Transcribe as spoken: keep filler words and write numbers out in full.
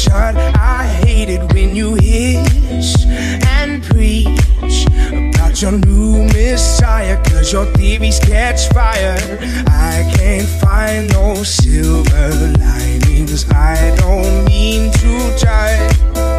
shut. I hate it when you hiss and preach about your new messiah, cause your theories catch fire. I can't find no silver linings, I don't mean to try.